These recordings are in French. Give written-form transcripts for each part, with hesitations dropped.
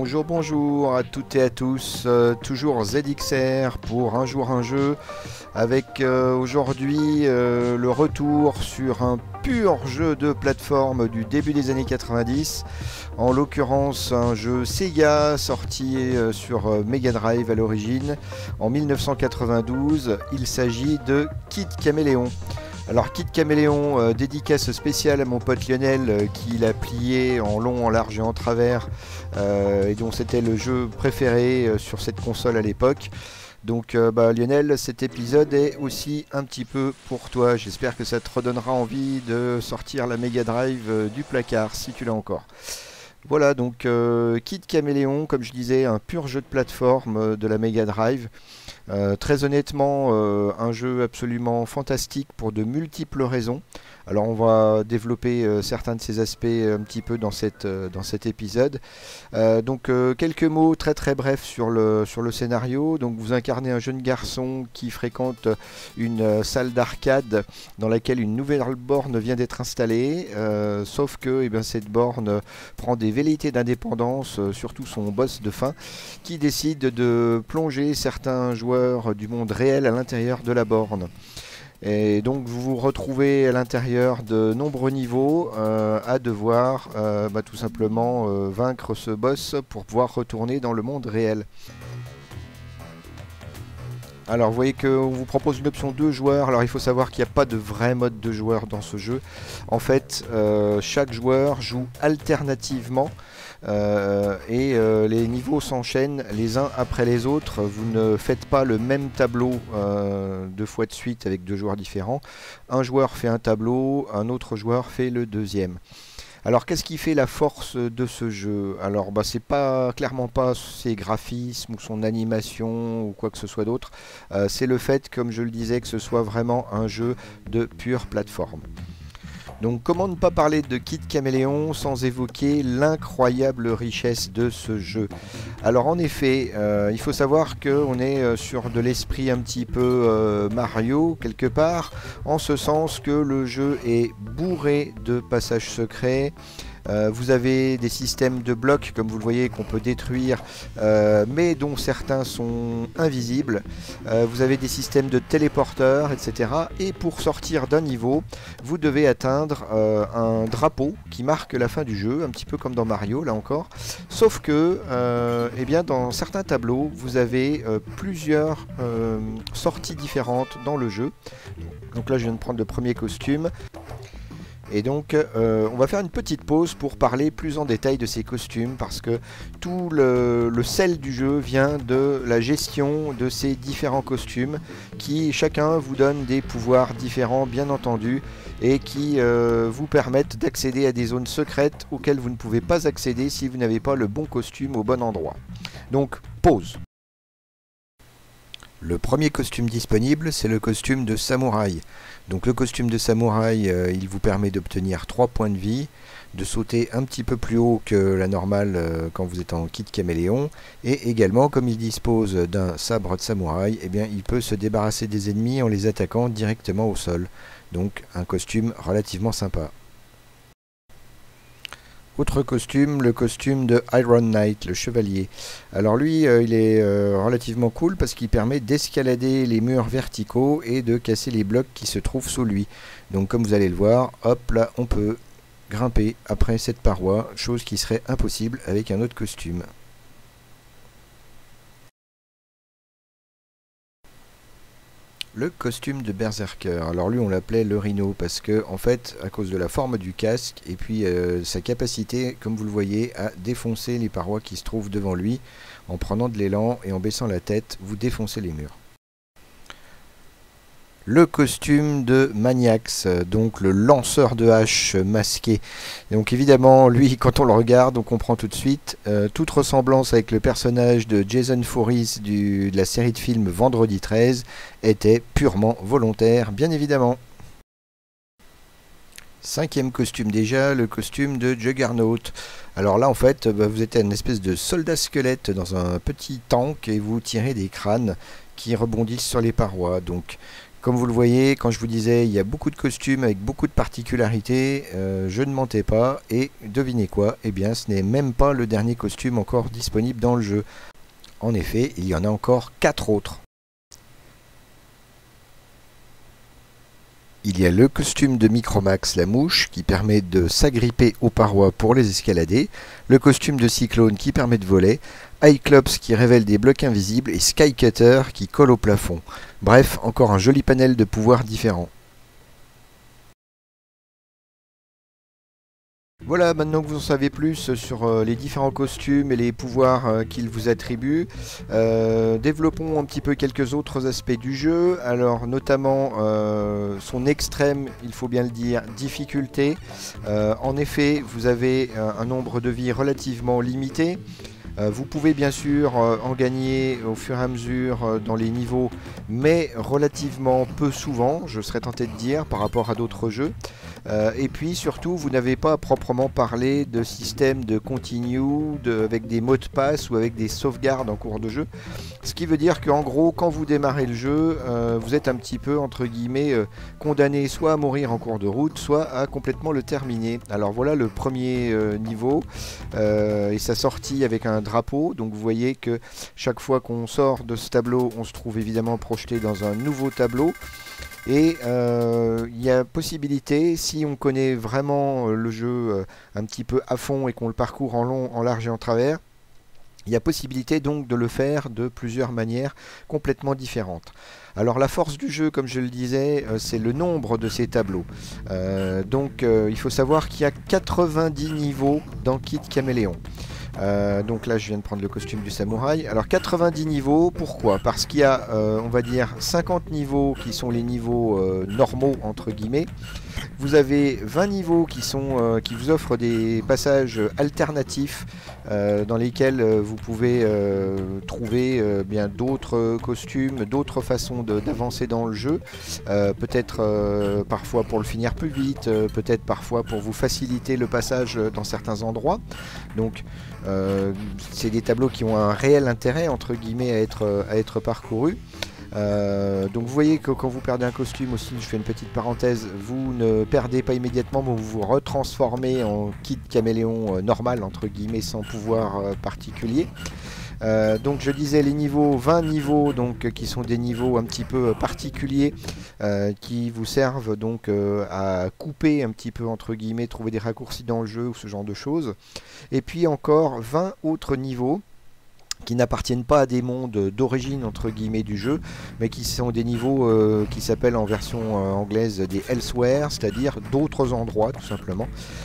Bonjour, bonjour à toutes et à tous, toujours ZXR pour un jour un jeu, avec aujourd'hui le retour sur un pur jeu de plateforme du début des années 90, en l'occurrence un jeu Sega sorti sur Mega Drive à l'origine en 1992, il s'agit de Kid Caméléon. Alors Kid Caméléon, dédicace spéciale à mon pote Lionel qui l'a plié en long, en large et en travers et dont c'était le jeu préféré sur cette console à l'époque. Donc Lionel, cet épisode est aussi un petit peu pour toi. J'espère que ça te redonnera envie de sortir la Mega Drive du placard si tu l'as encore. Voilà donc Kid Caméléon, comme je disais, un pur jeu de plateforme de la Mega Drive. Très honnêtement, un jeu absolument fantastique pour de multiples raisons. Alors on va développer certains de ces aspects un petit peu dans cet épisode. Quelques mots très très brefs sur le scénario. Donc vous incarnez un jeune garçon qui fréquente une salle d'arcade dans laquelle une nouvelle borne vient d'être installée. Sauf que cette borne prend des velléités d'indépendance, surtout son boss de fin, qui décide de plonger certains joueurs du monde réel à l'intérieur de la borne. Et donc vous vous retrouvez à l'intérieur de nombreux niveaux à devoir tout simplement vaincre ce boss pour pouvoir retourner dans le monde réel. Alors vous voyez qu'on vous propose une option 2 joueurs. Alors il faut savoir qu'il n'y a pas de vrai mode de joueur dans ce jeu. En fait, chaque joueur joue alternativement. Les niveaux s'enchaînent les uns après les autres. Vous ne faites pas le même tableau deux fois de suite avec deux joueurs différents. Un joueur fait un tableau, un autre joueur fait le deuxième. Alors qu'est-ce qui fait la force de ce jeu? Alors c'est clairement pas ses graphismes ou son animation ou quoi que ce soit d'autre. C'est le fait, comme je le disais, que ce soit vraiment un jeu de pure plateforme. Donc comment ne pas parler de Kid Caméléon sans évoquer l'incroyable richesse de ce jeu. Alors en effet, il faut savoir qu'on est sur de l'esprit un petit peu Mario quelque part, en ce sens que le jeu est bourré de passages secrets. Vous avez des systèmes de blocs, comme vous le voyez, qu'on peut détruire, mais dont certains sont invisibles. Vous avez des systèmes de téléporteurs, etc. Et pour sortir d'un niveau, vous devez atteindre un drapeau qui marque la fin du jeu, un petit peu comme dans Mario, là encore. Sauf que, dans certains tableaux, vous avez plusieurs sorties différentes dans le jeu. Donc là, je viens de prendre le premier costume. Et donc on va faire une petite pause pour parler plus en détail de ces costumes, parce que tout le sel du jeu vient de la gestion de ces différents costumes qui chacun vous donne des pouvoirs différents bien entendu, et qui vous permettent d'accéder à des zones secrètes auxquelles vous ne pouvez pas accéder si vous n'avez pas le bon costume au bon endroit. Donc pause. Le premier costume disponible, c'est le costume de samouraï. Donc le costume de samouraï, il vous permet d'obtenir 3 points de vie, de sauter un petit peu plus haut que la normale quand vous êtes en Kid Caméléon, et également, comme il dispose d'un sabre de samouraï, il peut se débarrasser des ennemis en les attaquant directement au sol. Donc un costume relativement sympa. Autre costume, le costume de Iron Knight, le chevalier. Alors lui, il est relativement cool parce qu'il permet d'escalader les murs verticaux et de casser les blocs qui se trouvent sous lui. Donc comme vous allez le voir, hop là, on peut grimper après cette paroi, chose qui serait impossible avec un autre costume. Le costume de Berserker, alors lui on l'appelait le Rhino parce que en fait à cause de la forme du casque et puis sa capacité, comme vous le voyez, à défoncer les parois qui se trouvent devant lui. En prenant de l'élan et en baissant la tête, vous défoncez les murs. Le costume de Maniax, donc le lanceur de hache masqué. Donc évidemment, lui, quand on le regarde, on comprend tout de suite. Toute ressemblance avec le personnage de Jason Voorhees de la série de films Vendredi 13 était purement volontaire, bien évidemment. Cinquième costume déjà, le costume de Juggernaut. Alors là en fait, vous êtes une espèce de soldat squelette dans un petit tank et vous tirez des crânes qui rebondissent sur les parois. Donc Comme vous le voyez, quand je vous disais il y a beaucoup de costumes avec beaucoup de particularités, je ne mentais pas. Et devinez quoi? Eh bien, ce n'est même pas le dernier costume encore disponible dans le jeu. En effet, il y en a encore 4 autres. Il y a le costume de Micromax la mouche qui permet de s'agripper aux parois pour les escalader, le costume de Cyclone qui permet de voler, Cyclops qui révèle des blocs invisibles et Skycutter qui colle au plafond. Bref, encore un joli panel de pouvoirs différents. Voilà, maintenant que vous en savez plus sur les différents costumes et les pouvoirs qu'ils vous attribuent, développons un petit peu quelques autres aspects du jeu. Alors notamment son extrême, il faut bien le dire, difficulté. En effet, vous avez un nombre de vies relativement limité. Vous pouvez bien sûr en gagner au fur et à mesure dans les niveaux, mais relativement peu souvent, je serais tenté de dire, par rapport à d'autres jeux. Et puis surtout, vous n'avez pas à proprement parler de système de continue, avec des mots de passe ou avec des sauvegardes en cours de jeu. Ce qui veut dire qu'en gros, quand vous démarrez le jeu, vous êtes un petit peu, entre guillemets, condamné soit à mourir en cours de route, soit à complètement le terminer. Alors voilà le premier niveau, et sa sortie avec un drapeau. Donc vous voyez que chaque fois qu'on sort de ce tableau, on se trouve évidemment projeté dans un nouveau tableau. Et il y a possibilité, si on connaît vraiment le jeu un petit peu à fond et qu'on le parcourt en long, en large et en travers, il y a possibilité donc de le faire de plusieurs manières complètement différentes. Alors la force du jeu, comme je le disais, c'est le nombre de ces tableaux. Il faut savoir qu'il y a 90 niveaux dans Kit Caméléon. Donc là je viens de prendre le costume du samouraï. Alors 90 niveaux, pourquoi? Parce qu'il y a on va dire 50 niveaux qui sont les niveaux normaux entre guillemets. Vous avez 20 niveaux qui vous offrent des passages alternatifs dans lesquels vous pouvez trouver bien d'autres costumes, d'autres façons d'avancer dans le jeu. Peut-être parfois pour le finir plus vite, peut-être parfois pour vous faciliter le passage dans certains endroits. Donc c'est des tableaux qui ont un réel intérêt entre guillemets à être parcourus. Donc vous voyez que quand vous perdez un costume aussi, je fais une petite parenthèse, vous ne perdez pas immédiatement, mais vous vous retransformez en Kit Caméléon normal entre guillemets, sans pouvoir particulier. Donc je disais les niveaux, 20 niveaux donc, qui sont des niveaux un petit peu particuliers qui vous servent donc à couper un petit peu entre guillemets, trouver des raccourcis dans le jeu ou ce genre de choses. Et puis encore 20 autres niveaux qui n'appartiennent pas à des mondes d'origine entre guillemets du jeu, mais qui sont des niveaux qui s'appellent en version anglaise des Elsewhere, c'est-à-dire d'autres endroits tout simplement,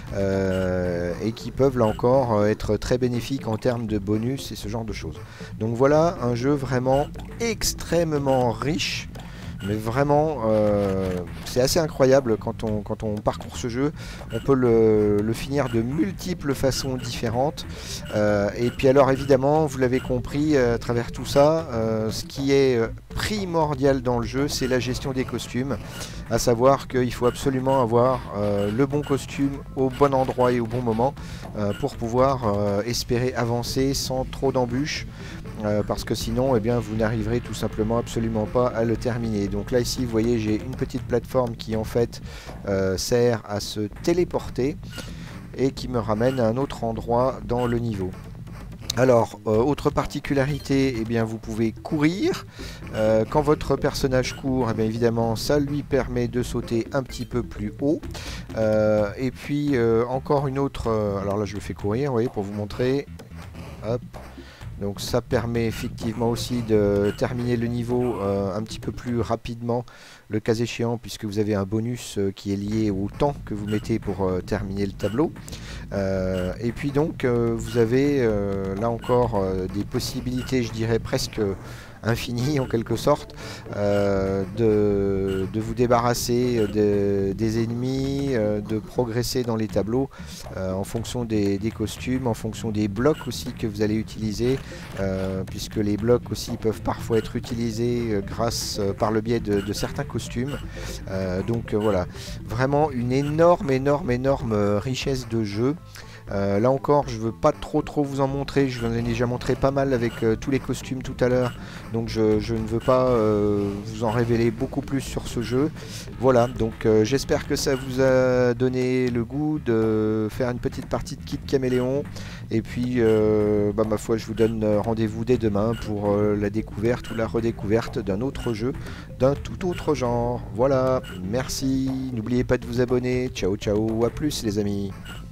et qui peuvent là encore être très bénéfiques en termes de bonus et ce genre de choses. Donc voilà un jeu vraiment extrêmement riche. Mais vraiment, c'est assez incroyable quand on parcourt ce jeu. On peut le finir de multiples façons différentes. Et puis alors évidemment, vous l'avez compris à travers tout ça, ce qui est primordial dans le jeu, c'est la gestion des costumes. À savoir qu'il faut absolument avoir le bon costume au bon endroit et au bon moment pour pouvoir espérer avancer sans trop d'embûches. Parce que sinon, eh bien, vous n'arriverez tout simplement absolument pas à le terminer. Donc là ici, vous voyez, j'ai une petite plateforme qui en fait sert à se téléporter et qui me ramène à un autre endroit dans le niveau. Alors, autre particularité, eh bien, vous pouvez courir. Quand votre personnage court, eh bien, évidemment, ça lui permet de sauter un petit peu plus haut. Et puis, encore une autre... alors là, je le fais courir, vous voyez, pour vous montrer. Hop. Donc ça permet effectivement aussi de terminer le niveau un petit peu plus rapidement, le cas échéant, puisque vous avez un bonus qui est lié au temps que vous mettez pour terminer le tableau. Et puis donc vous avez là encore des possibilités, je dirais presque infinies en quelque sorte, de vous débarrasser des ennemis, de progresser dans les tableaux en fonction des costumes, en fonction des blocs aussi que vous allez utiliser, puisque les blocs aussi peuvent parfois être utilisés par le biais de certains costumes. Donc voilà, vraiment une énorme richesse de jeu. Là encore, je veux pas trop vous en montrer, je vous en ai déjà montré pas mal avec tous les costumes tout à l'heure, donc je ne veux pas vous en révéler beaucoup plus sur ce jeu. Voilà, donc j'espère que ça vous a donné le goût de faire une petite partie de Kid Caméléon, et puis bah, ma foi, je vous donne rendez-vous dès demain pour la découverte ou la redécouverte d'un autre jeu, d'un tout autre genre. Voilà, merci, n'oubliez pas de vous abonner, ciao ciao, à plus les amis.